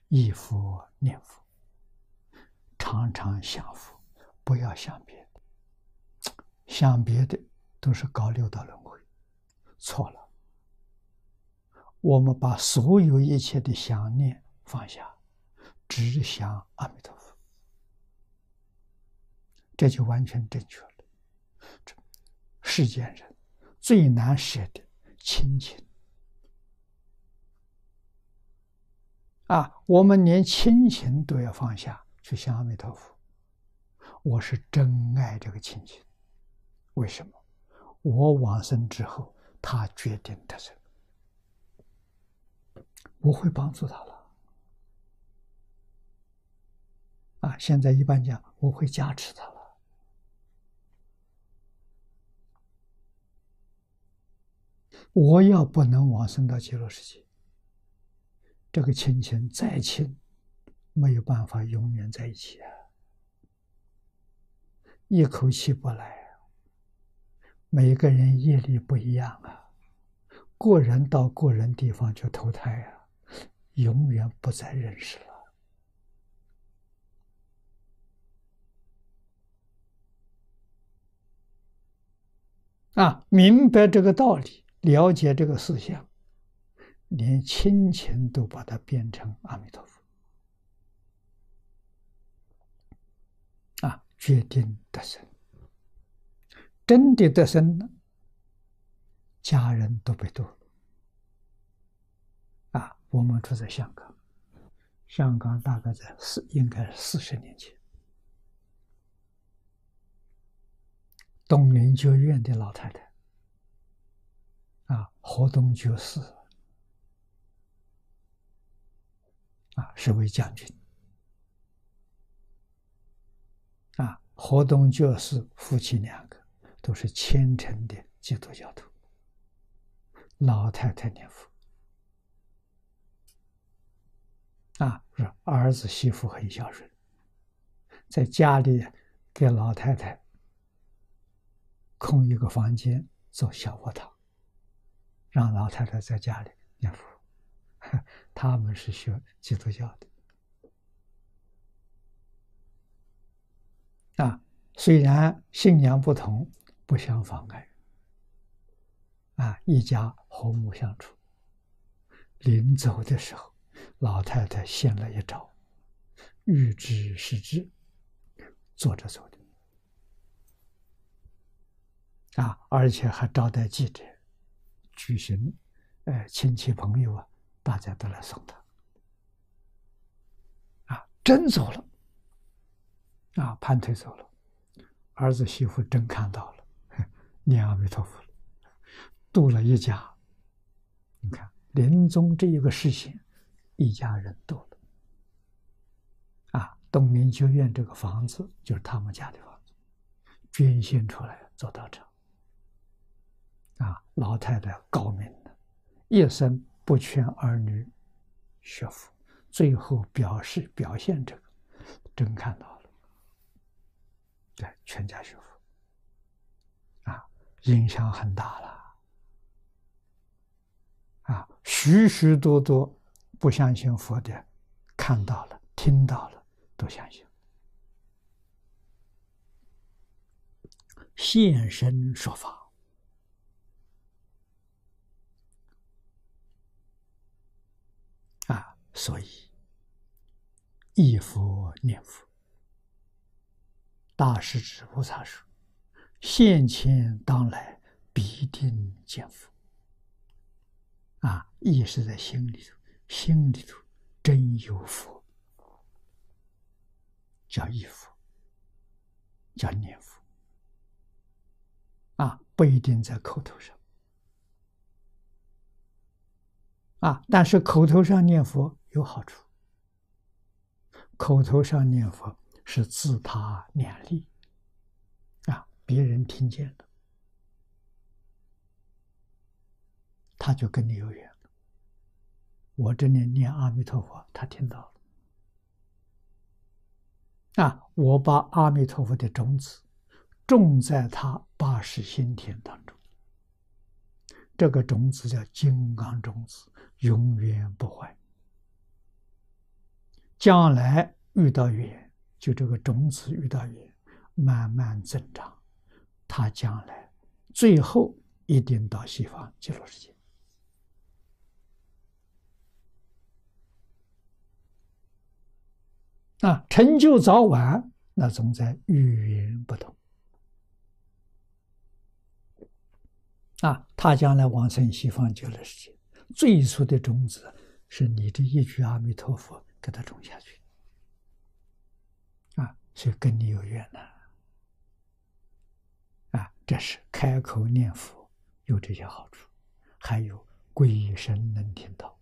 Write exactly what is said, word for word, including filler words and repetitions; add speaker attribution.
Speaker 1: 忆佛念佛，常常想佛，不要想别的。想别的都是搞六道轮回，错了。我们把所有一切的想念放下，只想阿弥陀佛，这就完全正确了。世间人最难舍的亲情啊，我们连亲情都要放下，去想阿弥陀佛。我是真爱这个亲情，为什么？我往生之后，他决定得生，我会帮助他了。啊，现在一般讲，我会加持他了。我要不能往生到极乐世界，这个亲情再亲，没有办法永远在一起啊，一口气不来。每个人业力不一样啊，过人到过人地方就投胎啊，永远不再认识了。啊，明白这个道理，了解这个思想，连亲情都把它变成阿弥陀佛，啊，决定得生。真的得生了，家人都被度了。啊，我们住在香港，香港大概在四，应该是四十年前，东林救院的老太太，啊，活动救世，啊，是位将军，啊，活动救世夫妻两个都是虔诚的基督教徒。老太太念佛，啊，是儿子媳妇很孝顺，在家里给老太太空一个房间做小佛堂，让老太太在家里念佛。他们是学基督教的，啊，虽然信仰不同，不相妨碍，啊，一家和睦相处。临走的时候，老太太献了一招，欲知是知，坐着走的，啊，而且还招待记者，举行，呃，亲戚朋友啊，大家都来送他，啊，真走了，啊，盘腿走了，儿子媳妇真看到了，念阿弥陀佛了，度了一家。你看临终这一个事情，一家人度了，啊，东林救院这个房子就是他们家的房子，捐献出来做道场，啊，老太太高明的，一生不劝儿女学佛，最后表示表现这个，真看到了，对，全家学佛，啊，影响很大了。啊，许许多多不相信佛的，看到了、听到了，都相信。现身说法，啊，所以忆佛念佛，大势至菩萨说：“现前当来必定见佛。”啊，意识在心里头，心里头真有佛，叫忆佛，叫念佛，啊，不一定在口头上，啊，但是口头上念佛有好处，口头上念佛是自他两利，啊，别人听见了，他就跟你有缘了。我这里念阿弥陀佛，他听到了，啊，我把阿弥陀佛的种子种在他八识心田当中，这个种子叫金刚种子，永远不坏， 将来遇到缘，就这个种子遇到缘，慢慢增长，他将来最后一定到西方极乐世界。啊，成就早晚，那总在语言不同。啊，他将来往生西方极乐世界，最初的种子是你这一句阿弥陀佛给他种下去。啊，所以跟你有缘呐。啊，这是开口念佛有这些好处，还有归身能听到。